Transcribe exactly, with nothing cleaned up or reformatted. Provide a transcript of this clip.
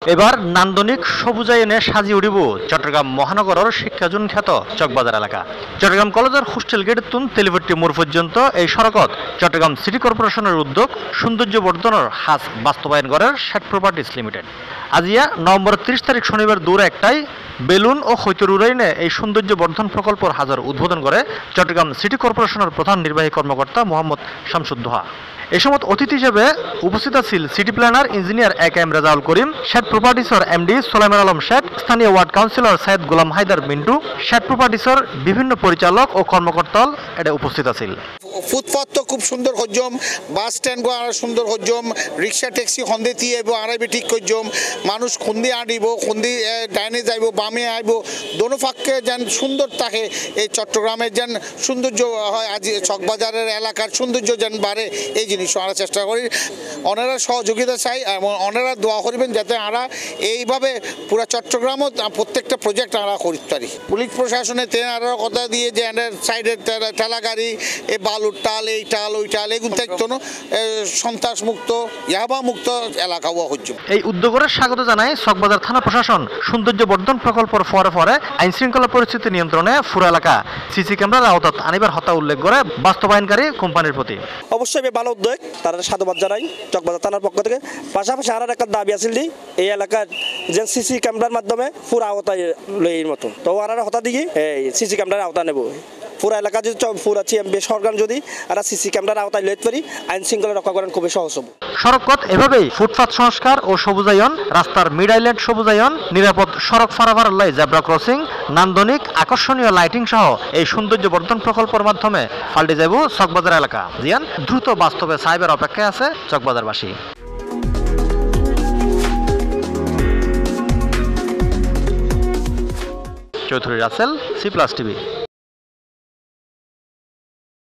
এবার নান্দনিক সবুজায়নে সাজি উঠিব চট্টগ্রাম মহানগরের শিক্ষাজন খ্যাত চকবাজার এলাকা। চট্টগ্রাম কলেজের হোস্টেল গেট তুন তেলিপট্টি মোড় পর্যন্ত এই সড়কত চট্টগ্রাম সিটি কর্পোরেশনের উদ্যোগ সৌন্দর্য বর্ধনের হাজ বাস্তবায়ন করার শেট প্রপার্টিস লিমিটেড। আজিয়া নভেম্বর ত্রিশ তারিখ শনিবার দূর একটাই বেলুন ও হৈতর উড়াইনে এই সৌন্দর্য বর্ধন প্রকল্পের হাজার উদ্বোধন করে চট্টগ্রাম সিটি কর্পোরেশনের প্রধান নির্বাহী কর্মকর্তা মোহাম্মদ শামসুদ্দোহা। এই সময় অতিথি হিসেবে উপস্থিত ছিল city planner engineer A K M Rezaul Karim, Shet প্রপার্টিসর এমডি সোলাইমান আলম শেট, স্থানীয় ওয়ার্ড কাউন্সিলর সৈয়দ গোলাম হায়দার মিন্টু, শেট প্রপার্টিসর বিভিন্ন পরিচালক ও কর্মকর্তা এটা উপস্থিত ছিল। ফুটপাথ তো খুব সুন্দর হজম, বাস স্ট্যান্ড গো আর সুন্দর হজম, রিক্সা ট্যাক্সি হন্দে দিয়ে আইব আড়াইবে ঠিক হজম, মানুষ খুন্দি আনিব খুন্দি ডাইনে যাইব বামে আইব দোনো ফাঁককে যেন সুন্দর থাকে। এই চট্টগ্রামের যেন সৌন্দর্য হয়, আজ চকবাজারের এলাকার সৌন্দর্য যেন বাড়ে, এই জিনিস আমরা চেষ্টা করি। ওনারা সহযোগিতা চাই এবং ওনারা দোয়া করবেন যাতে আমরা এইভাবে পুরো চট্টগ্রামও প্রত্যেকটা প্রজেক্ট আমরা করতে পারি। পুলিশ প্রশাসনে তেনারা কথা দিয়ে যে সাইডের ঠেলা গাড়ি এ বালুর টাল এই টাল ওই টাল এগুলো থাকতো না, সন্ত্রাস মুক্ত ইয়াবা মুক্ত এলাকা হওয়া হচ্ছে। এই উদ্যোগের স্বাগত জানায় চকবাজার থানা প্রশাসন। সৌন্দর্য বর্ধন প্রকল্পের পরে পরে আইন শৃঙ্খলা পরিস্থিতি নিয়ন্ত্রণে পুরো এলাকা সিসি ক্যামেরার আওতাত আনিবার হতা উল্লেখ করে বাস্তবায়নকারী কোম্পানির প্রতি অবশ্যই ভালো উদ্যোগ, তারা সাধুবাদ জানাই চকবাজার থানার পক্ষ থেকে। পাশাপাশি আর একটা দাবি আছিল এই এলাকার যে সিসি ক্যামেরার মাধ্যমে পুরো আওতায় লইয়ের মতো, তো আর হতা দিকে এই সিসি ক্যামেরার আওতা নেব। পুরো এলাকা যদি পুরো সরকার যদি আর সিসি ক্যামেরার আওতায় লইতে পারি আইন শৃঙ্খলা রক্ষা করেন খুবই সহজ হবে। সড়কপথ এভাবেই ফুটপাথ সংস্কার ও সবুজায়ন, রাস্তার মিড আইল্যান্ড সবুজায়ন, নিরাপদ সড়ক পারাপার লাই জেব্রা ক্রসিং, নান্দনিক আকর্ষণীয় লাইটিং সহ এই সৌন্দর্য বর্ধন প্রকল্পের মাধ্যমে পাল্টে যাব চকবাজার এলাকা। জিয়ান দ্রুত বাস্তবে সাইবার অপেক্ষায় আছে চকবাজারবাসী। Chowdhury Rasel, C plus TV.